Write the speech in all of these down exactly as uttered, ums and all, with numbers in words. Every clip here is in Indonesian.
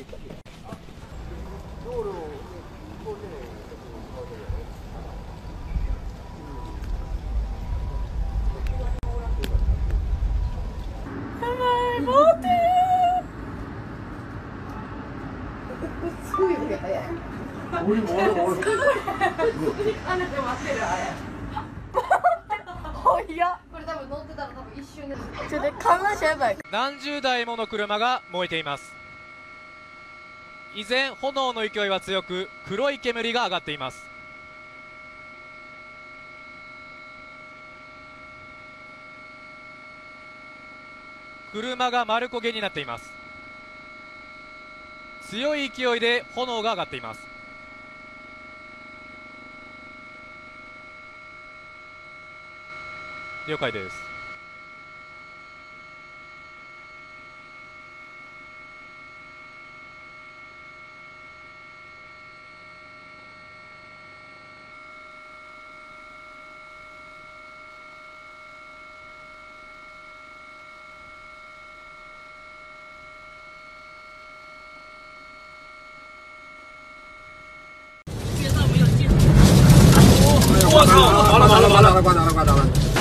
何十台もの車が燃えています。依然炎の勢いは強く、黒い煙が上がっています。車が丸焦げになっています。強い勢いで炎が上がっています。了解です。 我操！完了完了完了，挂档了挂档了。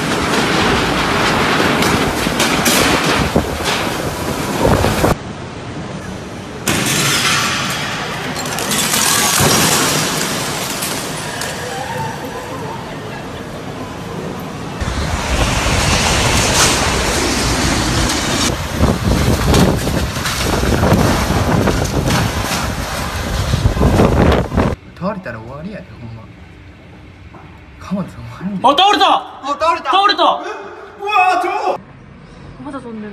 倒れたら終わりやでほんま。貨物終わるんだ。 あ、倒れた。 あ、倒れた。 倒れた。 うわー、超。 まだ飛んでる。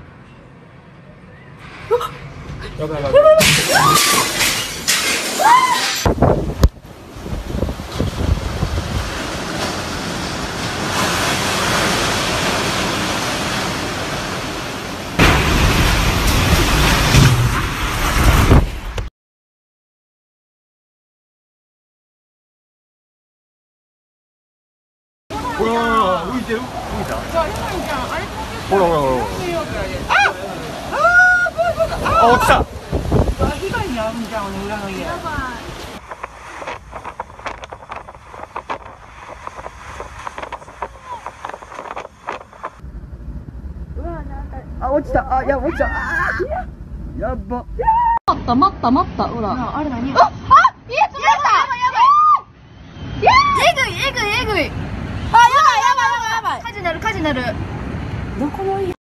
やばいやばい。ほら浮いてる浮いた。じゃあやばいじゃん。あれほらほらほら。ああ怖い怖い。あ落ちた。被害に遭うんじゃん裏の家。やばい。うわなんかあ落ちた。あいや落ちた。あやば。 待った待った待ったほら。 あれ何？ ああ家潰れた。やばいやばい。えぐいえぐいえぐい。あ、やばいやばいやばいやばい。火事なる火事なる。どこの家？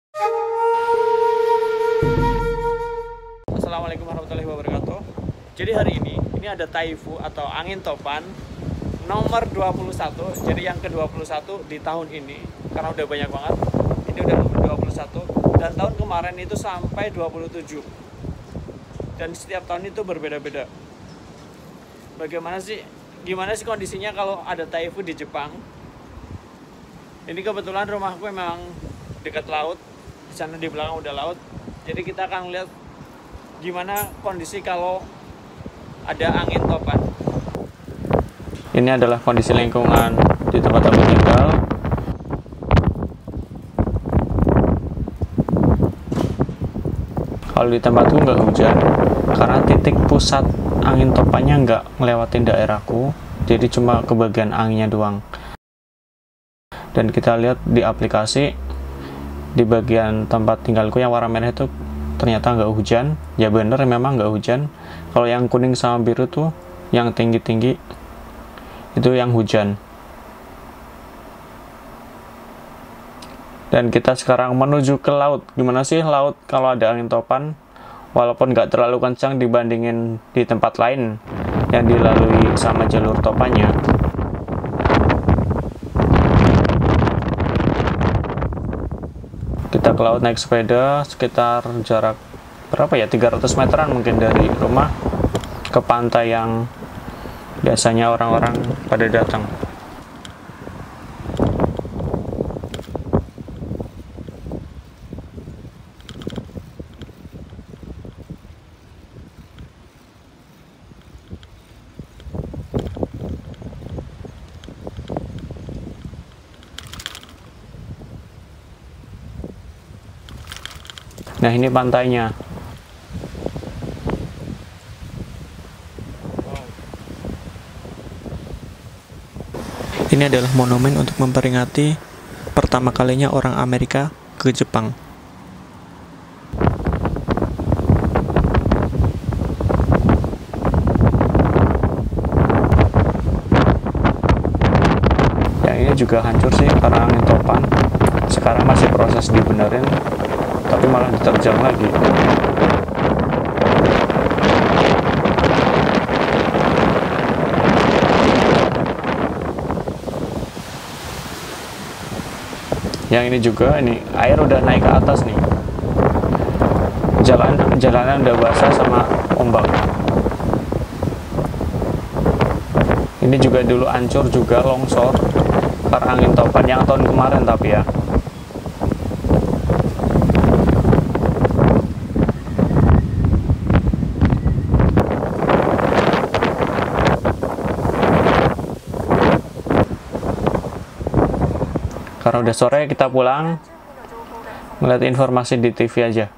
Assalamualaikum warahmatullahi wabarakatuh. Jadi hari ini ini ada Taifu atau angin topan nomor dua puluh satu. Jadi yang ke dua puluh satu di tahun ini karena udah banyak banget. Ini udah nomor dua puluh satu dan tahun kemarin itu sampai dua puluh tujuh. Dan setiap tahun itu berbeda-beda. Bagaimana sih gimana sih kondisinya kalau ada Taifu di Jepang? Ini kebetulan rumahku memang dekat laut, di sana di belakang udah laut. Jadi kita akan lihat gimana kondisi kalau ada angin topan. Ini adalah kondisi lingkungan di tempat aku tinggal. Kalau di tempatku nggak hujan, karena titik pusat angin topannya nggak ngelewatin daerahku, jadi cuma kebagian anginnya doang. Dan kita lihat di aplikasi di bagian tempat tinggalku yang warna merah itu ternyata nggak hujan. Ya bener memang nggak hujan. Kalau yang kuning sama biru tuh yang tinggi-tinggi itu yang hujan. Dan kita sekarang menuju ke laut. Gimana sih laut kalau ada angin topan? Walaupun nggak terlalu kencang dibandingin di tempat lain yang dilalui sama jalur topannya. Kita ke laut naik sepeda sekitar jarak berapa ya, tiga ratus meteran mungkin dari rumah ke pantai yang biasanya orang-orang pada datang. Nah ini pantainya. Ini adalah monumen untuk memperingati pertama kalinya orang Amerika ke Jepang. Yang ini juga hancur sih karena angin topan. Sekarang masih proses dibenerin, tapi malah diterjang lagi. Yang ini juga, ini air udah naik ke atas nih. Jalan jalanan udah basah sama ombak. Ini juga dulu hancur juga, longsor karena angin topan yang tahun kemarin tapi ya. Karena udah sore, kita pulang. Ngeliat informasi di T V aja.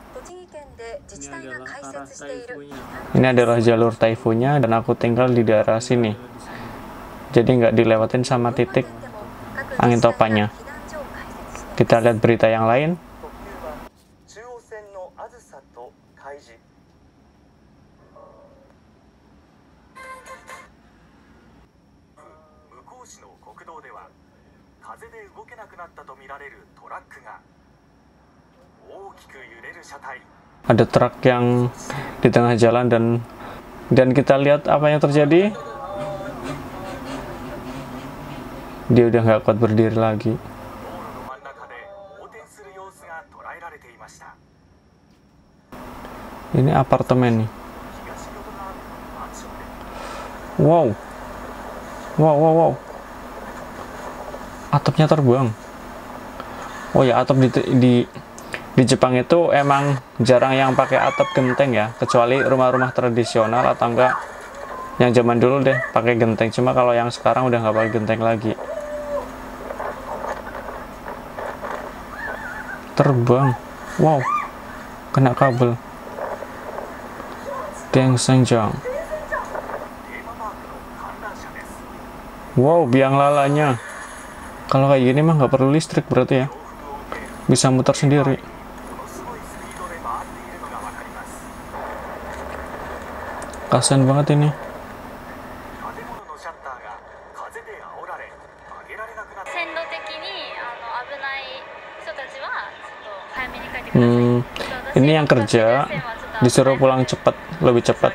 Ini adalah jalur taifunya dan aku tinggal di daerah sini. Jadi nggak dilewatin sama titik angin topannya. Kita lihat berita yang lain. Ada truk yang di tengah jalan dan dan kita lihat apa yang terjadi. Dia udah nggak kuat berdiri lagi. Ini apartemen nih. Wow, wow, wow, wow. Atapnya terbuang. Oh ya, atap di, di di Jepang itu emang jarang yang pakai atap genteng ya, kecuali rumah-rumah tradisional atau enggak yang zaman dulu deh pakai genteng. Cuma kalau yang sekarang udah nggak pakai genteng lagi. Terbang. Wow, kena kabel. Deng senjang. Wow, biang lalanya. Kalau kayak gini mah nggak perlu listrik berarti ya, bisa muter sendiri. Kasian banget ini. Hmm, ini yang kerja disuruh pulang cepat, lebih cepat.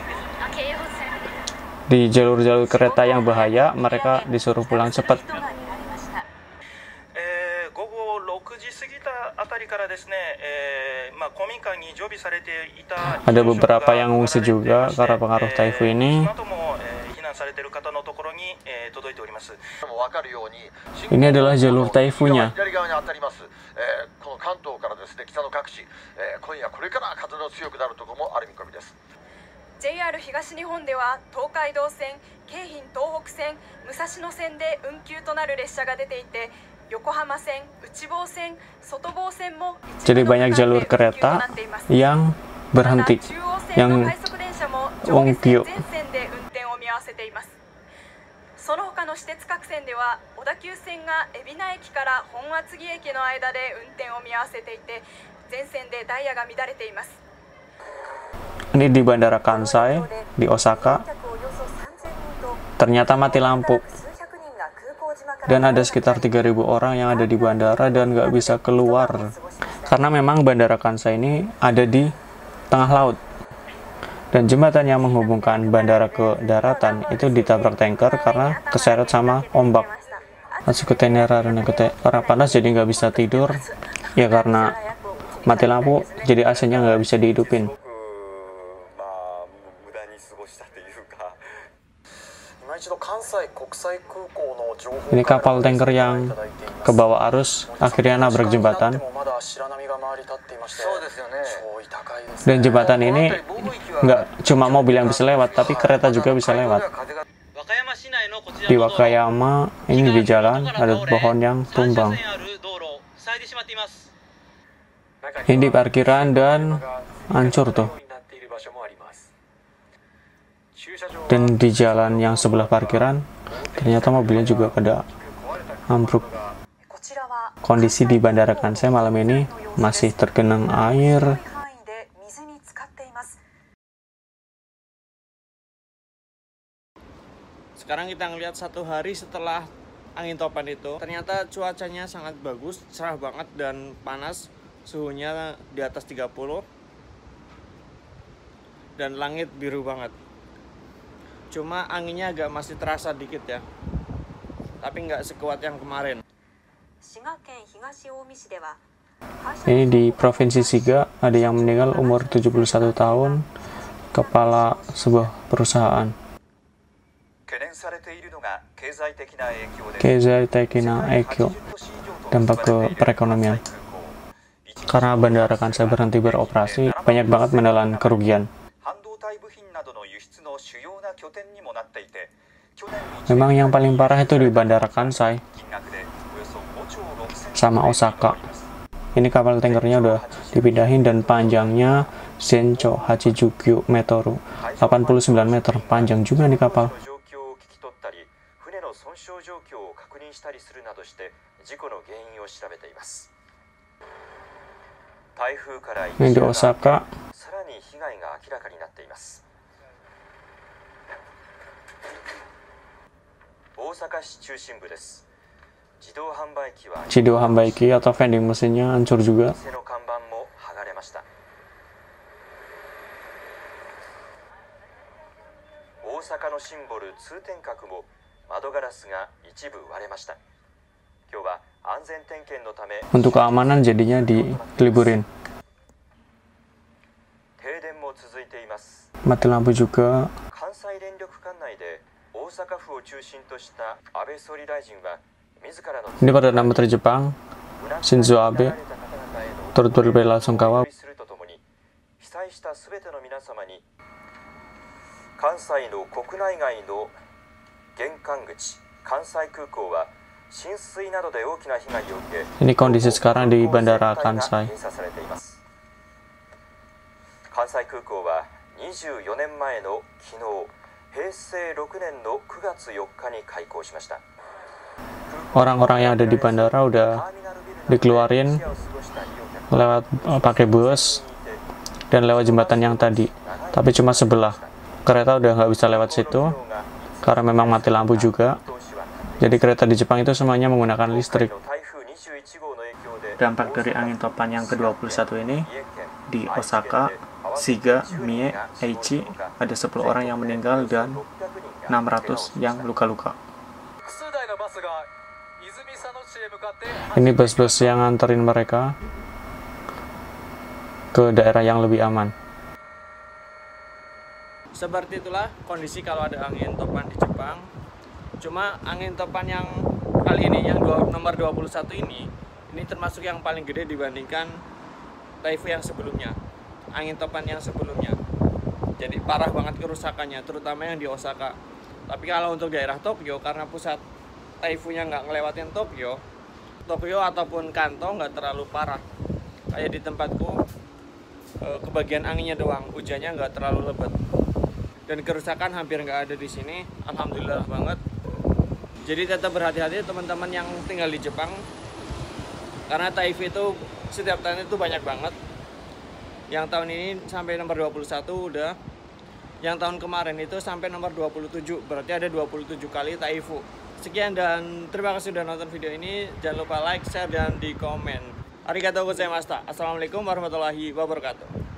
Di jalur-jalur kereta yang bahaya, mereka disuruh pulang cepat. Ada beberapa yang ngungsi juga karena pengaruh taifu ini. Ini adalah jalur taifunya. ジェイアール 東日本では東海道線、京浜東北線、武蔵野線で運休となる列車が出ていて、横浜線、内房線、外房線も Jadi banyak jalur kereta yang berhenti, yang ongkyo. その他の私鉄各線では小田急線が海老名駅から本厚木駅の間で運転を見合わせていて、全線でダイヤが乱れています。 Ini di Bandara Kansai di Osaka. Ternyata mati lampu. Dan ada sekitar tiga ribu orang yang ada di bandara dan nggak bisa keluar. Karena memang Bandara Kansai ini ada di tengah laut. Dan jembatan yang menghubungkan bandara ke daratan itu ditabrak tanker karena keseret sama ombak. Masih keteneran karena panas jadi nggak bisa tidur. Ya karena mati lampu jadi A C-nya nggak bisa dihidupin. Ini kapal tanker yang ke bawah arus akhirnya nabrak jembatan. Dan jembatan ini nggak cuma mobil yang bisa lewat, tapi kereta juga bisa lewat. Di Wakayama ini di jalan ada pohon yang tumbang. Ini di parkiran dan hancur tuh. Dan di jalan yang sebelah parkiran, ternyata mobilnya juga pada ambruk. Kondisi di Bandara Kansai malam ini masih tergenang air. Sekarang kita ngelihat satu hari setelah angin topan itu, ternyata cuacanya sangat bagus, cerah banget dan panas, suhunya di atas tiga puluh dan langit biru banget. Cuma anginnya agak masih terasa dikit ya, tapi nggak sekuat yang kemarin. Ini di Provinsi Shiga, ada yang meninggal umur tujuh puluh satu tahun, kepala sebuah perusahaan. Keizai tekina ekyo, dampak ke perekonomian. Karena Bandara Kansai berhenti beroperasi, banyak banget menelan kerugian. Memang yang paling parah itu di Bandara Kansai sama Osaka. Ini kapal tankernya udah dipindahin dan panjangnya Sencho Hachijukyu Metoru, delapan puluh sembilan meter, panjang juga nih kapal. Ini di Osaka. Chido Hanbaiki atau vending mesinnya hancur juga. Untuk keamanan jadinya diliburin. Mati lampu juga. Ini Perdana Menteri Jepang, Shinzo Abe, turut berbela-sungkawa. Ini kondisi sekarang di Bandara Kansai. Orang-orang yang ada di bandara udah dikeluarin lewat pakai bus dan lewat jembatan yang tadi, tapi cuma sebelah. Kereta udah nggak bisa lewat situ karena memang mati lampu juga. Jadi kereta di Jepang itu semuanya menggunakan listrik. Dampak dari angin topan yang ke dua puluh satu ini di Osaka, Shiga, Mie, Aichi ada sepuluh orang yang meninggal dan enam ratus yang luka-luka. Ini bus-bus yang nganterin mereka ke daerah yang lebih aman. Seperti itulah kondisi kalau ada angin topan di Jepang. Cuma angin topan yang kali ini, yang nomor dua puluh satu ini, ini termasuk yang paling gede dibandingkan Taifu yang sebelumnya. Angin topan yang sebelumnya. Jadi parah banget kerusakannya, terutama yang di Osaka. Tapi kalau untuk daerah Tokyo, karena pusat Taifunya nggak ngelewatin Tokyo, Tokyo ataupun Kanto nggak terlalu parah. Kayak di tempatku, kebagian anginnya doang, hujannya nggak terlalu lebat. Dan kerusakan hampir nggak ada di sini, alhamdulillah banget. Jadi tetap berhati-hati teman-teman yang tinggal di Jepang, karena Taifu itu setiap tahun itu banyak banget. Yang tahun ini sampai nomor dua puluh satu udah. Yang tahun kemarin itu sampai nomor dua puluh tujuh, berarti ada dua puluh tujuh kali Taifu. Sekian dan terima kasih sudah nonton video ini. Jangan lupa like, share, dan di komen. Arigatou gozaimashita. Assalamualaikum warahmatullahi wabarakatuh.